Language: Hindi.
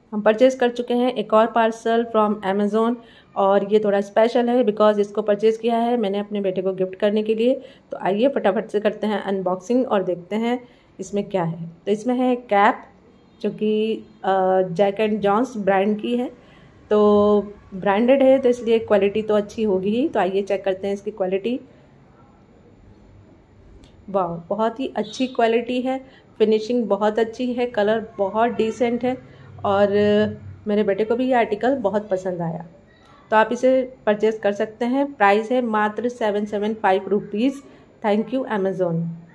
हम परचेज़ कर चुके हैं एक और पार्सल फ्रॉम अमेज़ोन और ये थोड़ा स्पेशल है बिकॉज़ इसको परचेज़ किया है मैंने अपने बेटे को गिफ्ट करने के लिए। तो आइए फटाफट से करते हैं अनबॉक्सिंग और देखते हैं इसमें क्या है। तो इसमें है कैप जो कि जैक एंड जॉन्स ब्रांड की है, तो ब्रांडेड है तो इसलिए क्वालिटी तो अच्छी होगी ही। तो आइए चेक करते हैं इसकी क्वालिटी। वाह, बहुत ही अच्छी क्वालिटी है, फिनिशिंग बहुत अच्छी है, कलर बहुत डिसेंट है और मेरे बेटे को भी ये आर्टिकल बहुत पसंद आया। तो आप इसे परचेज़ कर सकते हैं। प्राइस है मात्र 775 रुपीज़। Thank you Amazon.